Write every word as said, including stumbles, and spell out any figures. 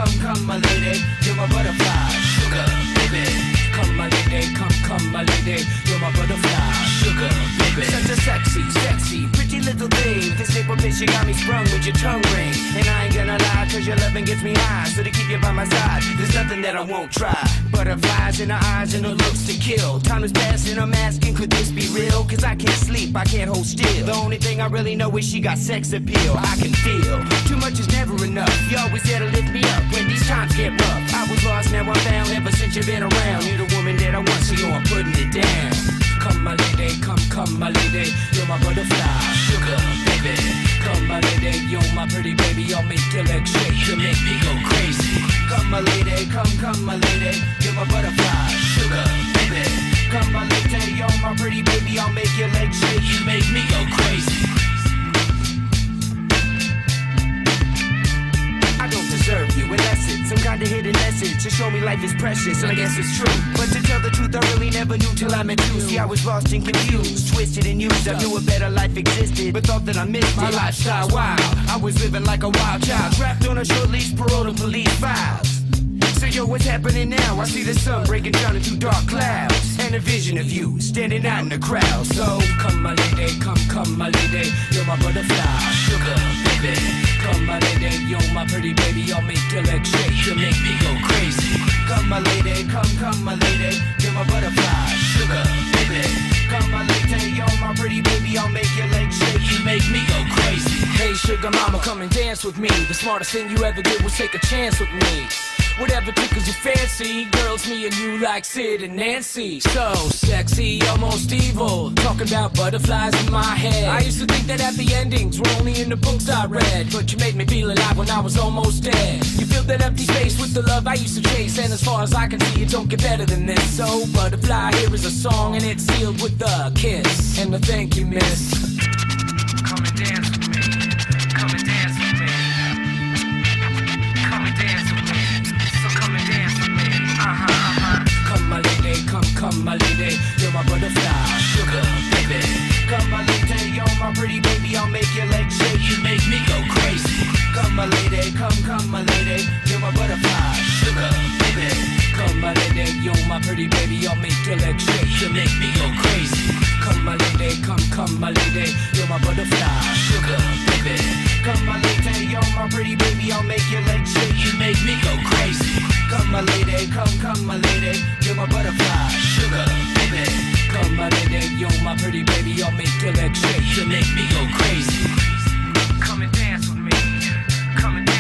come, come, my lady, you're my butterfly, sugar, baby. Come, my lady, come, come, my lady, you're my butterfly, sugar, baby. Such a sexy, sexy, pretty little thing. This paper bitch, you got me sprung with your tongue ring. And I ain't gonna lie, cause your loving gets me high. So to keep you by my side, there's nothing that I won't try. Butterflies in her eyes and her looks to kill. Time is passing, I'm asking, could this be real? Cause I can't sleep, I can't hold still. The only thing I really know is she got sex appeal. I can feel, too much is never enough. You always there to lift me up when these times get rough. I was lost, now I'm found, ever since you've been around. You're the woman that I want, so yo, I'm putting it down. Come, my lady, come, come, my lady, you're my butterfly, sugar, baby. Come, my lady, you're my pretty baby, I'll make your legs shake, you make me go crazy. Come, my lady, come, come, my lady, you're my butterfly, sugar, baby. Come, my lady, you're my pretty baby, I'll make your legs shake, you make me go crazy. I don't deserve you unless it's some kind of hidden message to show me life is precious, and I guess it's true. But to tell the truth, I really never knew till I met you. See, I was lost and confused, twisted and used. I knew a better life existed, but thought that I missed my lifestyle wild. I was living like a wild child, trapped on a short leash, parole to police files. So yo, what's happening now? I see the sun breaking down into dark clouds, and a vision of you standing out in the crowd. So come, my lady, come, come, my lady, you're my butterfly, sugar, baby. Come, my lady, you're my pretty baby, I'll make your legs shake, you make me go crazy. Come, my lady, come, come, my lady, you're my butterfly, sugar, baby. Come, my lady, you're my pretty baby, I'll make your legs shake, you make me go crazy. Hey, sugar mama, come and dance with me. The smartest thing you ever did was take a chance with me. Whatever tickles your fancy, girls, me and you like Sid and Nancy. So sexy, almost evil, talking about butterflies in my head. I used to think that happy endings were only in the books I read, but you made me feel alive when I was almost dead. You filled that empty space with the love I used to chase, and as far as I can see, it don't get better than this. So butterfly, here is a song, and it's sealed with a kiss and a thank you, miss. Come and dance with me. Come and dance with me. Come and dance with me. So come and dance with me. Uh-huh, uh-huh. Come, my lady, come, come, my lady, you're my butterfly, sugar, baby. Come, my lady, you're my pretty baby, I'll make your legs shake, you make me go crazy. Come, my lady, come, come, my lady, you're my butterfly, sugar, baby. Come, my lady, you're my pretty baby, I'll make your legs shake, you make me go crazy. Come, my lady, come, come, my lady, you're my butterfly, sugar, baby. Come, my lady, you're my pretty baby, I'll make your legs shake, you make me go crazy. Come, my lady, come, come, my lady, you're my butterfly, sugar, baby. Come, my lady, you're my pretty baby, I'll make your legs shake, you make me go crazy. Come and dance with me, come and dance.